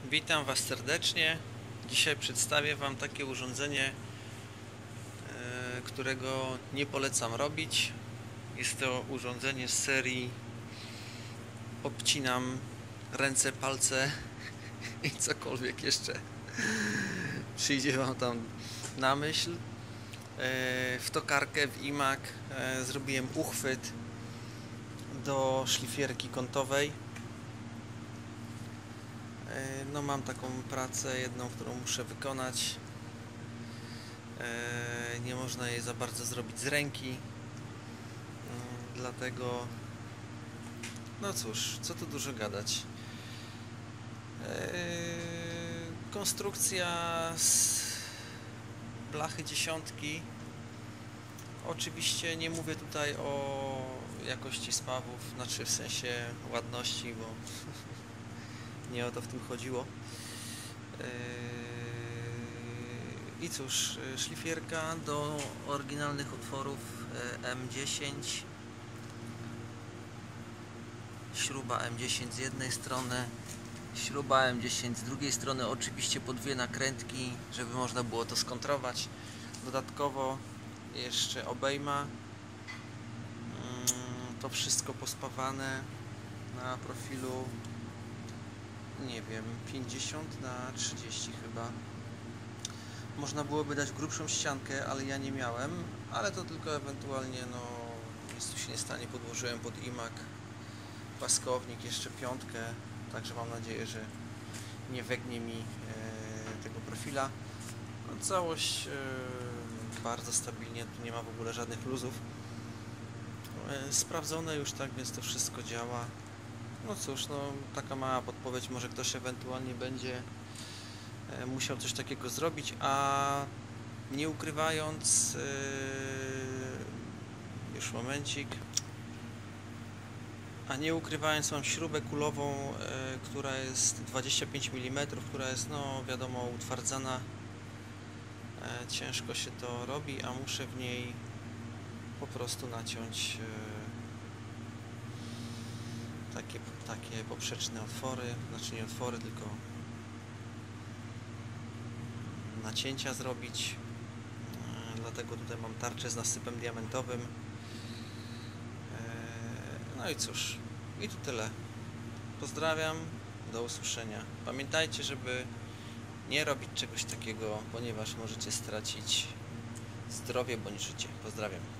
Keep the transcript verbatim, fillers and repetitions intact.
Witam Was serdecznie. Dzisiaj przedstawię Wam takie urządzenie, e, którego nie polecam robić. Jest to urządzenie z serii obcinam ręce, palce i cokolwiek jeszcze przyjdzie Wam tam na myśl. E, w tokarkę, w imak e, zrobiłem uchwyt do szlifierki kątowej. No, mam taką pracę jedną, którą muszę wykonać. Nie można jej za bardzo zrobić z ręki, dlatego no cóż, co tu dużo gadać. Konstrukcja z blachy dziesiątki. Oczywiście nie mówię tutaj o jakości spawów, znaczy w sensie ładności, bo nie o to w tym chodziło. I cóż, szlifierka do oryginalnych otworów M dziesięć, śruba M dziesięć z jednej strony, śruba M dziesięć z drugiej strony, oczywiście po dwie nakrętki, żeby można było to skontrować. Dodatkowo jeszcze obejma, to wszystko pospawane na profilu, nie wiem, pięćdziesiąt na trzydzieści chyba. Można byłoby dać grubszą ściankę, ale ja nie miałem, ale to tylko ewentualnie, no nic tu się nie stanie. Podłożyłem pod imak paskownik, jeszcze piątkę, także mam nadzieję, że nie wegnie mi e, tego profila. No, całość e, bardzo stabilnie, tu nie ma w ogóle żadnych luzów. E, sprawdzone już, tak więc to wszystko działa. No cóż, no taka mała podpowiedź, może ktoś ewentualnie będzie musiał coś takiego zrobić, a nie ukrywając, yy, już momencik, a nie ukrywając, mam śrubę kulową, yy, która jest dwadzieścia pięć milimetrów, która jest, no wiadomo, utwardzana. Yy, ciężko się to robi, a muszę w niej po prostu naciąć yy, takie, takie poprzeczne otwory, znaczy nie otwory, tylko nacięcia zrobić, dlatego tutaj mam tarczę z nasypem diamentowym. No i cóż, i to tyle. Pozdrawiam, do usłyszenia. Pamiętajcie, żeby nie robić czegoś takiego, ponieważ możecie stracić zdrowie bądź życie. Pozdrawiam.